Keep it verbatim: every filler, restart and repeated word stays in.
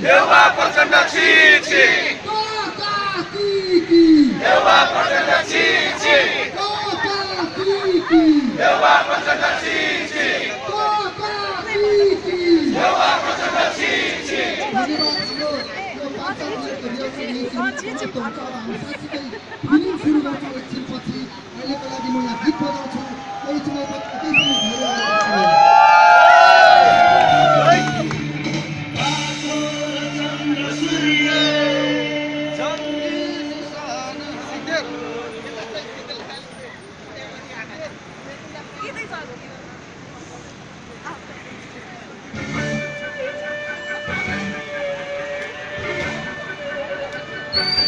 देवा प्रचण्ड छी छी देवा प्रचण्ड छी छी देवा प्रचण्ड छी छी देवा प्रचण्ड छी छी फिल्म सुरु गर्छ एकछिनपछि अहिलेको लागि म यहाँ गीत बजाउँछु केही समयपछि केही समय भइरहेको छ Thank you.